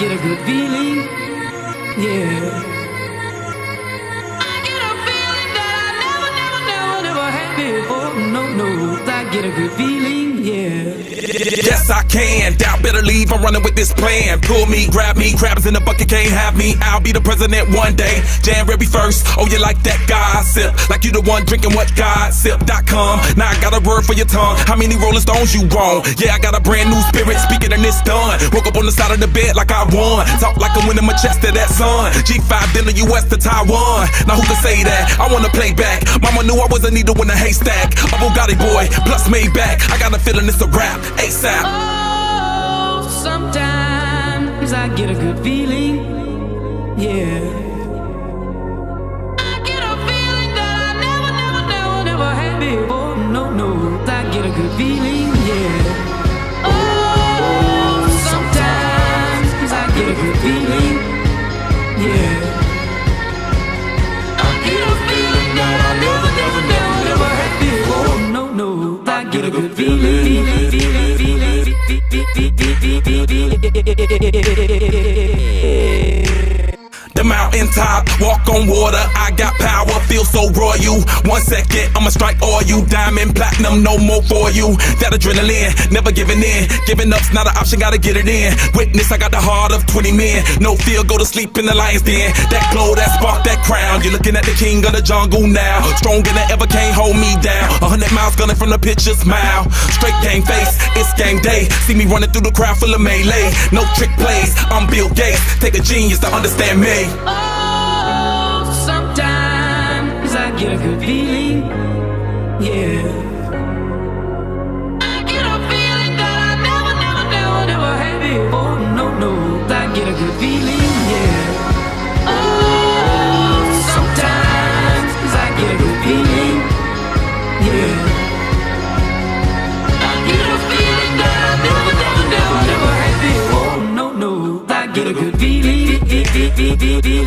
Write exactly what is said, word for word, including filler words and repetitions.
get a good feeling, yeah. I get a feeling that I never, never, never, never had before. No, no, I get a good feeling, yeah. Yes, I can. Doubt better leave. I'm running with this plan. Pull me, grab me, crabs in the bucket can't have me. I'll be the president one day. January first. Oh, you like that gossip? Like you the one drinking what gossip dot com. Now I got a word for your tongue. How many Rolling Stones you want? Yeah, I got a brand new spirit. Speaking and it's done. Woke up on the side of the bed like I won. Talk like I'm winning my chest to that sun. G five dinner U S to Taiwan. Now who can say that? I wanna play back. Mama knew I was a needle in a haystack. A Bugatti boy plus Maybach. I got a feeling it's a rap. ASAP. Oh, sometimes I get a good feeling, yeah. I get a feeling that I never, never, never, never had before. No, no, I get a good feeling, yeah. Oh, sometimes I get a good feeling, yeah. I get a feeling that I never, never, never, never had before. No, no, I get a good feeling. The mountain top, walk on water, I got power, feel so royal. One second, I'ma strike all you. Diamond, platinum, no more for you. That adrenaline, never giving in. Giving up's not an option, gotta get it in. Witness, I got the heart of twenty men. No fear, go to sleep in the lion's den. That glow, that spark, that crown. You're looking at the king of the jungle now. Stronger than ever, can't hold me down. A hundred miles gunning from the picture, smile. Straight game face, it's game day. See me running through the crowd full of melee. No trick plays, I'm Bill Gates. Take a genius to understand me. Oh, sometimes I get a good feeling, yeah. I get a feeling that I never, never, never, never had before. No, no, I get a good feeling, yeah. Oh, sometimes I get a good feeling, yeah. I get a feeling that I never, never, never, never had before. No, no, I get a good feeling.